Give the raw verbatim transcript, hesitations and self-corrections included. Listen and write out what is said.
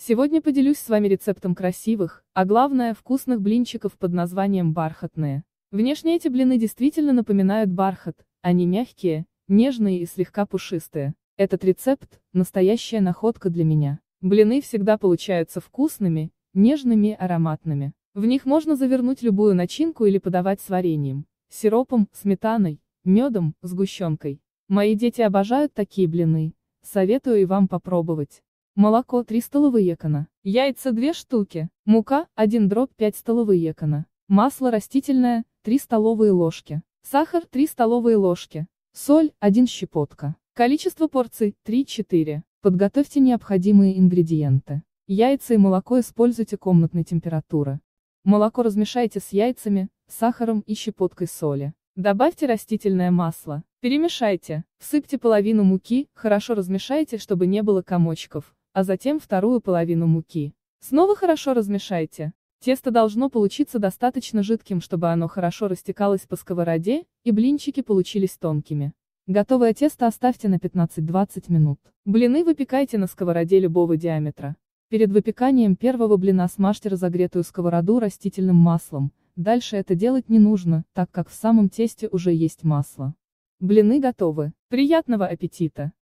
Сегодня поделюсь с вами рецептом красивых, а главное вкусных блинчиков под названием бархатные. Внешне эти блины действительно напоминают бархат, они мягкие, нежные и слегка пушистые. Этот рецепт – настоящая находка для меня. Блины всегда получаются вкусными, нежными и ароматными. В них можно завернуть любую начинку или подавать с вареньем, сиропом, сметаной, медом, сгущенкой. Мои дети обожают такие блины, советую и вам попробовать. Молоко три столовые кана, яйца две штуки, мука один дробь пять столовые кана, масло растительное три столовые ложки, сахар три столовые ложки, соль один щепотка. Количество порций три-четыре. Подготовьте необходимые ингредиенты. Яйца и молоко используйте комнатной температуры. Молоко размешайте с яйцами, сахаром и щепоткой соли. Добавьте растительное масло. Перемешайте. Всыпьте половину муки, хорошо размешайте, чтобы не было комочков, а затем вторую половину муки. Снова хорошо размешайте. Тесто должно получиться достаточно жидким, чтобы оно хорошо растекалось по сковороде, и блинчики получились тонкими. Готовое тесто оставьте на пятнадцать-двадцать минут. Блины выпекайте на сковороде любого диаметра. Перед выпеканием первого блина смажьте разогретую сковороду растительным маслом. Дальше это делать не нужно, так как в самом тесте уже есть масло. Блины готовы. Приятного аппетита!